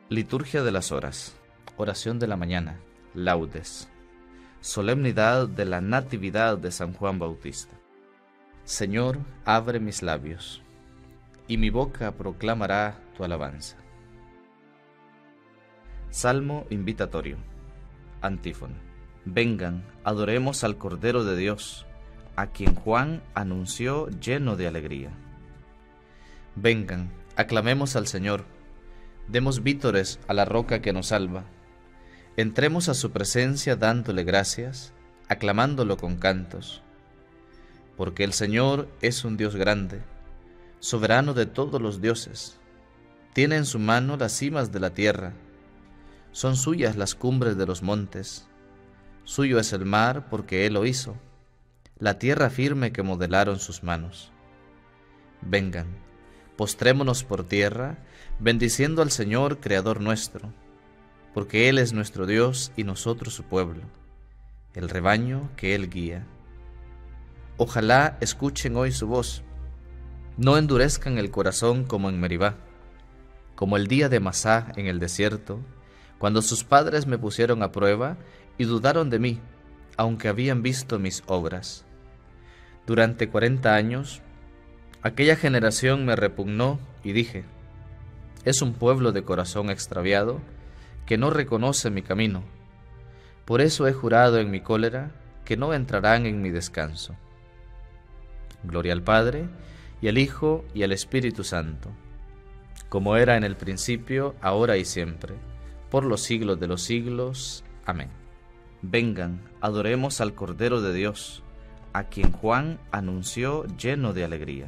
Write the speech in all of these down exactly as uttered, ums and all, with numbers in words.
Liturgia de las horas, oración de la mañana, laudes, solemnidad de la Natividad de San Juan Bautista. Señor, abre mis labios, y mi boca proclamará tu alabanza. Salmo invitatorio. Antífona. Vengan, adoremos al Cordero de Dios, a quien Juan anunció lleno de alegría. Vengan, aclamemos al Señor, demos vítores a la roca que nos salva. Entremos a su presencia dándole gracias, aclamándolo con cantos. Porque el Señor es un Dios grande, soberano de todos los dioses. Tiene en su mano las cimas de la tierra, son suyas las cumbres de los montes. Suyo es el mar porque Él lo hizo, la tierra firme que modelaron sus manos. Vengan, postrémonos por tierra, bendiciendo al Señor, Creador nuestro, porque Él es nuestro Dios y nosotros su pueblo, el rebaño que Él guía. Ojalá escuchen hoy su voz, no endurezcan el corazón como en Meribá, como el día de Masá en el desierto, cuando sus padres me pusieron a prueba y dudaron de mí, aunque habían visto mis obras. Durante cuarenta años, aquella generación me repugnó y dije, es un pueblo de corazón extraviado que no reconoce mi camino. Por eso he jurado en mi cólera que no entrarán en mi descanso. Gloria al Padre, y al Hijo, y al Espíritu Santo, como era en el principio, ahora y siempre, por los siglos de los siglos. Amén. Vengan, adoremos al Cordero de Dios, a quien Juan anunció lleno de alegría.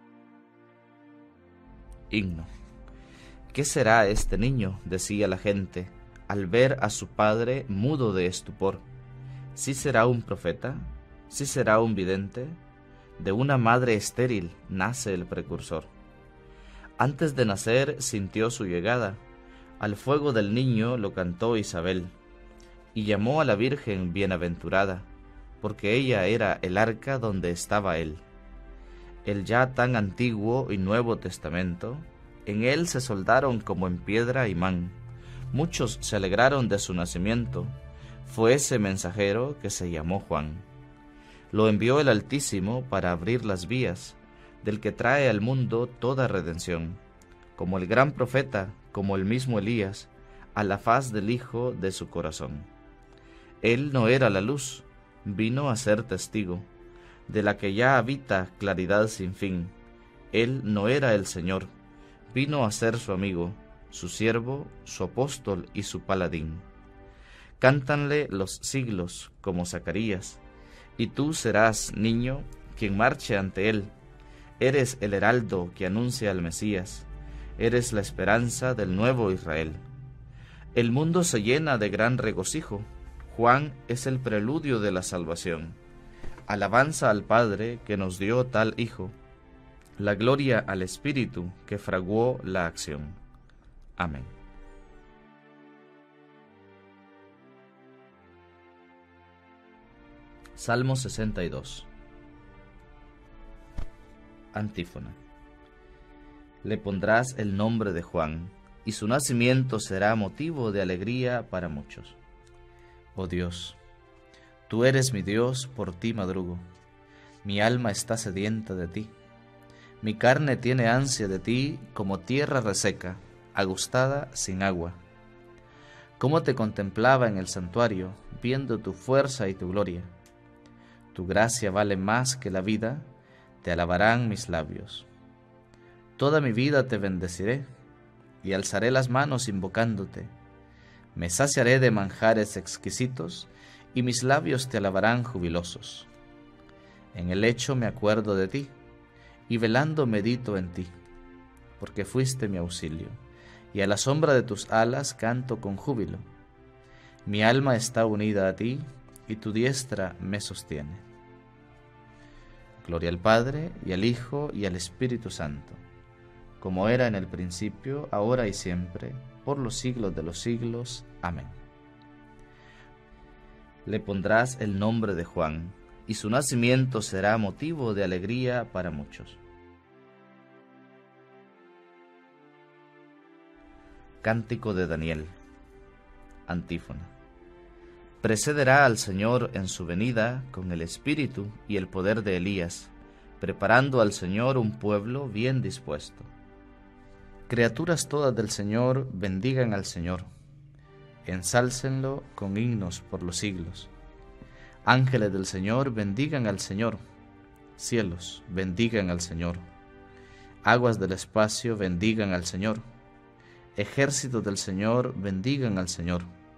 Himno. ¿Qué será este niño?, decía la gente, al ver a su padre mudo de estupor. ¿Sí será un profeta? ¿Sí será un vidente? De una madre estéril nace el precursor. Antes de nacer sintió su llegada, al fuego del niño lo cantó Isabel, y llamó a la Virgen bienaventurada, porque ella era el arca donde estaba él. El ya tan antiguo y Nuevo Testamento, en él se soldaron como en piedra imán. Muchos se alegraron de su nacimiento. Fue ese mensajero que se llamó Juan. Lo envió el Altísimo para abrir las vías del que trae al mundo toda redención, como el gran profeta, como el mismo Elías, a la faz del Hijo de su corazón. Él no era la luz, vino a ser testigo, de la que ya habita claridad sin fin. Él no era el Señor, vino a ser su amigo, su siervo, su apóstol y su paladín. Cántanle los siglos como Zacarías, y tú serás, niño, quien marche ante él. Eres el heraldo que anuncia al Mesías, eres la esperanza del nuevo Israel. El mundo se llena de gran regocijo, Juan es el preludio de la salvación. Alabanza al Padre que nos dio tal Hijo, la gloria al Espíritu que fraguó la acción. Amén. Salmo sesenta y dos. Antífona. Le pondrás el nombre de Juan, y su nacimiento será motivo de alegría para muchos. Oh Dios, tú eres mi Dios, por ti madrugo. Mi alma está sedienta de ti. Mi carne tiene ansia de ti como tierra reseca, agustada sin agua. Cómo te contemplaba en el santuario, viendo tu fuerza y tu gloria. Tu gracia vale más que la vida, te alabarán mis labios. Toda mi vida te bendeciré, y alzaré las manos invocándote. Me saciaré de manjares exquisitos, y mis labios te alabarán jubilosos. En el lecho me acuerdo de ti, y velando medito en ti, porque fuiste mi auxilio, y a la sombra de tus alas canto con júbilo. Mi alma está unida a ti, y tu diestra me sostiene. Gloria al Padre, y al Hijo, y al Espíritu Santo, como era en el principio, ahora y siempre, por los siglos de los siglos. Amén. Le pondrás el nombre de Juan, y su nacimiento será motivo de alegría para muchos. Cántico de Daniel. Antífona. Precederá al Señor en su venida con el espíritu y el poder de Elías, preparando al Señor un pueblo bien dispuesto. Criaturas todas del Señor, bendigan al Señor. Ensálcenlo con himnos por los siglos. Ángeles del Señor, bendigan al Señor. Cielos, bendigan al Señor. Aguas del espacio, bendigan al Señor. Ejércitos del Señor, bendigan al Señor.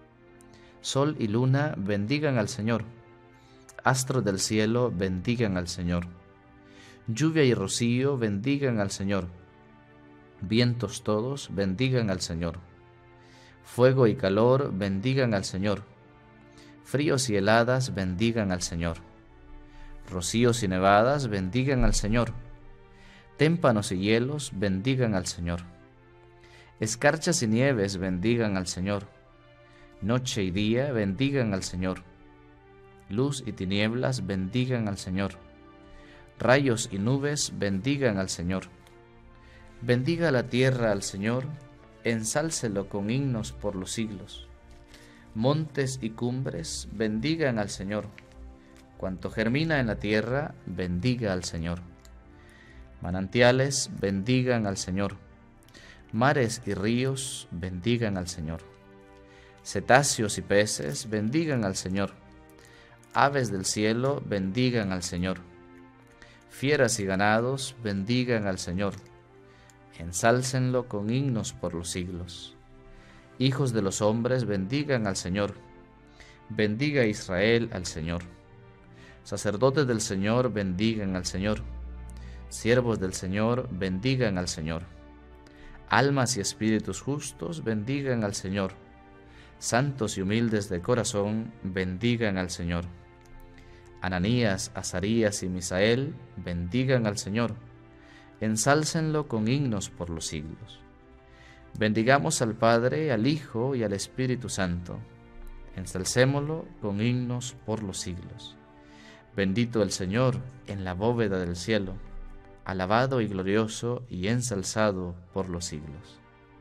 Sol y luna, bendigan al Señor. Astros del cielo, bendigan al Señor. Lluvia y rocío, bendigan al Señor. Vientos todos, bendigan al Señor. Fuego y calor, bendigan al Señor. Fríos y heladas, bendigan al Señor. Rocíos y nevadas, bendigan al Señor. Témpanos y hielos, bendigan al Señor. Escarchas y nieves, bendigan al Señor. Noche y día, bendigan al Señor. Luz y tinieblas, bendigan al Señor. Rayos y nubes, bendigan al Señor. Bendiga la tierra al Señor, ensálcelo con himnos por los siglos. Montes y cumbres, bendigan al Señor. Cuanto germina en la tierra, bendiga al Señor. Manantiales, bendigan al Señor. Mares y ríos, bendigan al Señor. Cetáceos y peces, bendigan al Señor. Aves del cielo, bendigan al Señor. Fieras y ganados, bendigan al Señor. Ensálcenlo con himnos por los siglos. Hijos de los hombres, bendigan al Señor. Bendiga Israel al Señor. Sacerdotes del Señor, bendigan al Señor. Siervos del Señor, bendigan al Señor. Almas y espíritus justos, bendigan al Señor. Santos y humildes de corazón, bendigan al Señor. Ananías, Azarías y Misael, bendigan al Señor. Ensálcenlo con himnos por los siglos. Bendigamos al Padre, al Hijo y al Espíritu Santo. Ensalcémoslo con himnos por los siglos. Bendito el Señor en la bóveda del cielo, alabado y glorioso y ensalzado por los siglos.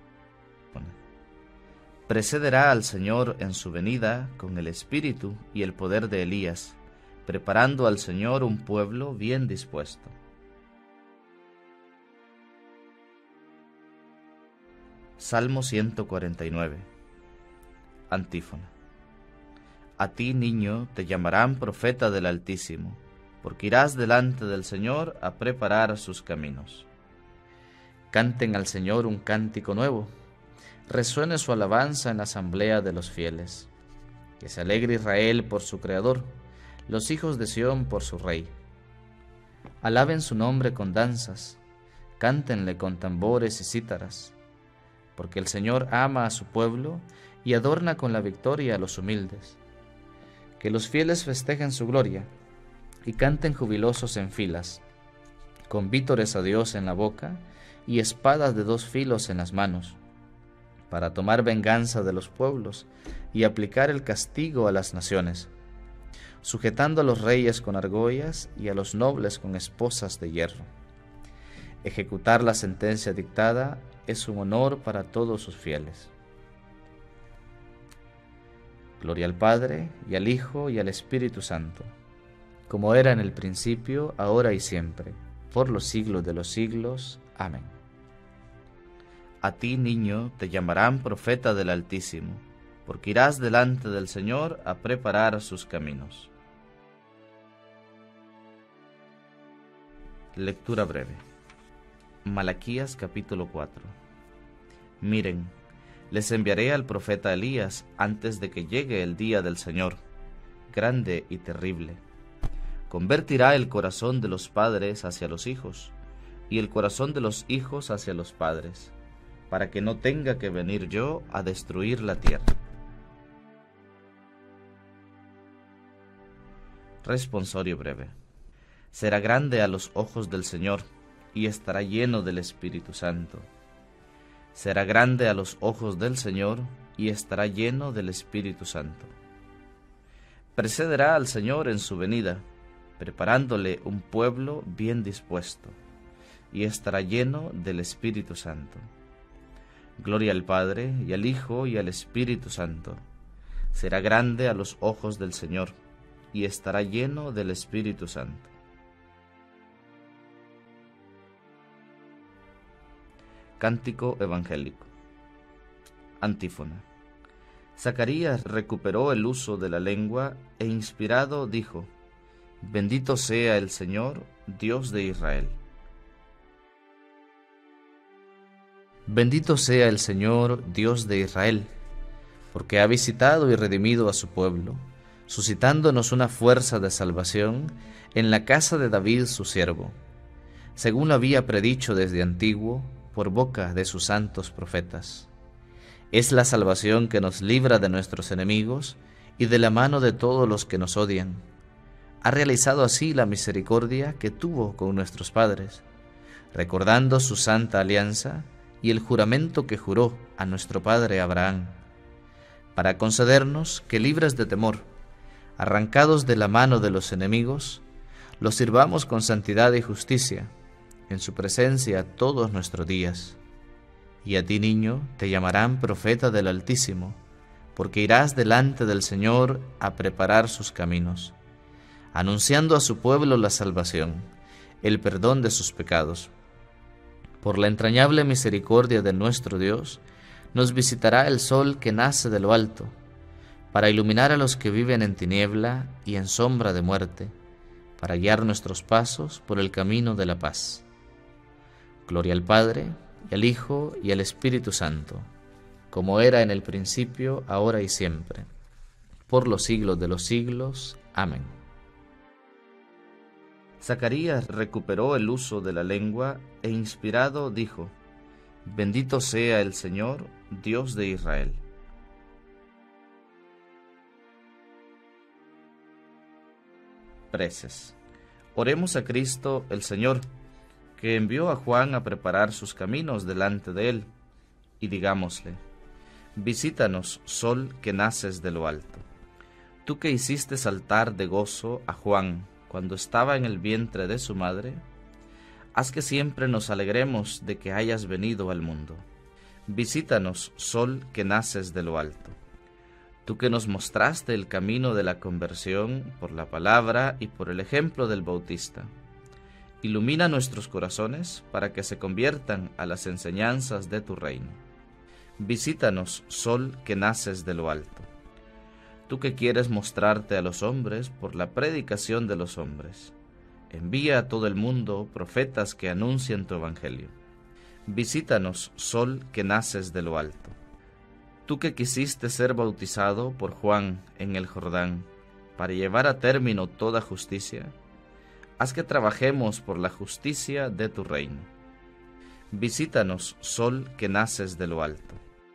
Precederá al Señor en su venida con el espíritu y el poder de Elías, preparando al Señor un pueblo bien dispuesto. Salmo ciento cuarenta y nueve. Antífona. A ti, niño, te llamarán profeta del Altísimo, porque irás delante del Señor a preparar sus caminos. Canten al Señor un cántico nuevo, resuene su alabanza en la asamblea de los fieles. Que se alegre Israel por su Creador, los hijos de Sión por su Rey. Alaben su nombre con danzas, cántenle con tambores y cítaras, porque el Señor ama a su pueblo y adorna con la victoria a los humildes. Que los fieles festejen su gloria y canten jubilosos en filas, con vítores a Dios en la boca y espadas de dos filos en las manos, para tomar venganza de los pueblos y aplicar el castigo a las naciones, sujetando a los reyes con argollas y a los nobles con esposas de hierro. Ejecutar la sentencia dictada es un honor para todos sus fieles. Gloria al Padre, y al Hijo, y al Espíritu Santo, como era en el principio, ahora y siempre, por los siglos de los siglos. Amén. A ti, niño, te llamarán profeta del Altísimo, porque irás delante del Señor a preparar sus caminos. Lectura breve. Malaquías capítulo cuatro. Miren, les enviaré al profeta Elías antes de que llegue el día del Señor, grande y terrible. Convertirá el corazón de los padres hacia los hijos, y el corazón de los hijos hacia los padres, para que no tenga que venir yo a destruir la tierra. Responsorio breve. Será grande a los ojos del Señor, y estará lleno del Espíritu Santo. Será grande a los ojos del Señor, y estará lleno del Espíritu Santo. Precederá al Señor en su venida, preparándole un pueblo bien dispuesto, y estará lleno del Espíritu Santo. Gloria al Padre, y al Hijo, y al Espíritu Santo. Será grande a los ojos del Señor, y estará lleno del Espíritu Santo. Cántico evangélico. Antífona. Zacarías recuperó el uso de la lengua e inspirado dijo: Bendito sea el Señor, Dios de Israel. Bendito sea el Señor, Dios de Israel, porque ha visitado y redimido a su pueblo, suscitándonos una fuerza de salvación en la casa de David su siervo, según lo había predicho desde antiguo por boca de sus santos profetas. Es la salvación que nos libra de nuestros enemigos y de la mano de todos los que nos odian. Ha realizado así la misericordia que tuvo con nuestros padres, recordando su santa alianza y el juramento que juró a nuestro padre Abraham, para concedernos que, libres de temor, arrancados de la mano de los enemigos, los sirvamos con santidad y justicia en su presencia todos nuestros días. Y a ti, niño, te llamarán profeta del Altísimo, porque irás delante del Señor a preparar sus caminos, anunciando a su pueblo la salvación, el perdón de sus pecados. Por la entrañable misericordia de nuestro Dios, nos visitará el sol que nace de lo alto, para iluminar a los que viven en tiniebla y en sombra de muerte, para guiar nuestros pasos por el camino de la paz. Gloria al Padre, y al Hijo, y al Espíritu Santo, como era en el principio, ahora y siempre, por los siglos de los siglos. Amén. Zacarías recuperó el uso de la lengua e inspirado dijo: Bendito sea el Señor, Dios de Israel. Preces. Oremos a Cristo el Señor, que envió a Juan a preparar sus caminos delante de él, y digámosle: Visítanos, sol que naces de lo alto. Tú que hiciste saltar de gozo a Juan cuando estaba en el vientre de su madre, haz que siempre nos alegremos de que hayas venido al mundo. Visítanos, sol que naces de lo alto. Tú que nos mostraste el camino de la conversión por la palabra y por el ejemplo del Bautista, ilumina nuestros corazones para que se conviertan a las enseñanzas de tu reino. Visítanos, sol que naces de lo alto. Tú que quieres mostrarte a los hombres por la predicación de los hombres, envía a todo el mundo profetas que anuncien tu evangelio. Visítanos, sol que naces de lo alto. Tú que quisiste ser bautizado por Juan en el Jordán para llevar a término toda justicia, haz que trabajemos por la justicia de tu reino. Visítanos, sol que naces de lo alto.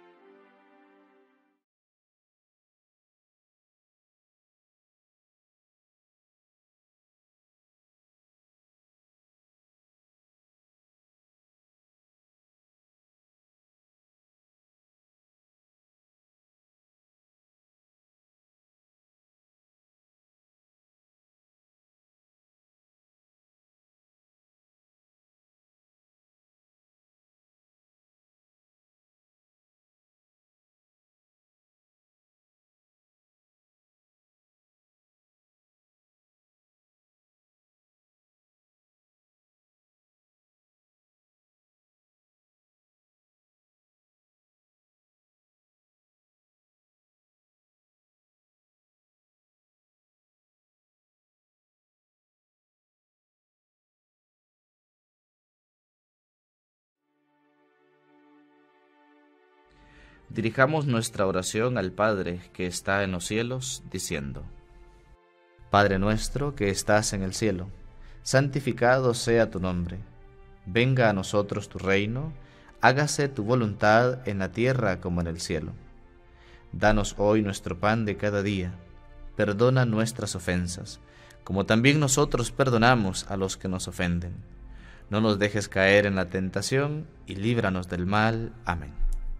Dirijamos nuestra oración al Padre que está en los cielos, diciendo: Padre nuestro que estás en el cielo, santificado sea tu nombre. Venga a nosotros tu reino, hágase tu voluntad en la tierra como en el cielo. Danos hoy nuestro pan de cada día. Perdona nuestras ofensas, como también nosotros perdonamos a los que nos ofenden. No nos dejes caer en la tentación y líbranos del mal. Amén.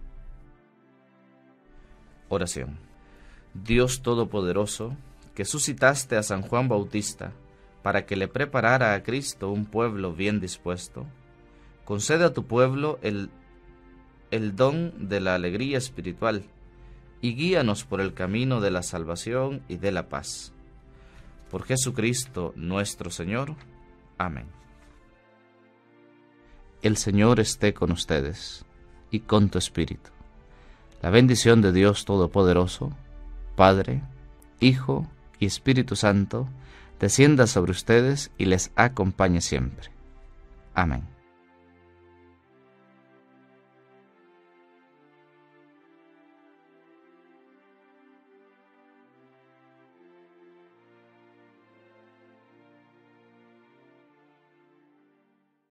Oración. Dios Todopoderoso, que suscitaste a San Juan Bautista para que le preparara a Cristo un pueblo bien dispuesto, concede a tu pueblo el el don de la alegría espiritual y guíanos por el camino de la salvación y de la paz. Por Jesucristo nuestro Señor. Amén. El Señor esté con ustedes y con tu espíritu. La bendición de Dios Todopoderoso, Padre, Hijo y Espíritu Santo, descienda sobre ustedes y les acompañe siempre. Amén.